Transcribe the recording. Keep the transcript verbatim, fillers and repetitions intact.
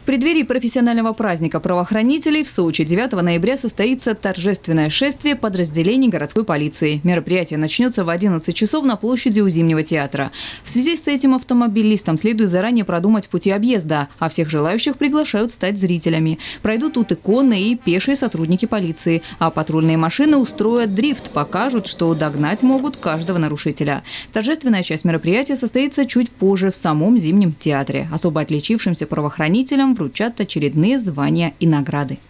преддверии профессионального праздника правоохранителей в Сочи девятого ноября состоится торжественное шествие подразделений городской полиции. Мероприятие начнется в одиннадцать часов на площади у Зимнего театра. В связи с этим автомобилистам следует заранее продумать пути объезда, а всех желающих приглашают стать зрителями. Пройдут тут и конные, и пешие сотрудники полиции, а патрульные машины устроят дрифт, покажут, что догнать могут каждого нарушителя. Торжественная часть мероприятия состоится чуть позже в самом Зимнем театре. Особо отличившимся правоохранителям вручат очередные звания и награды.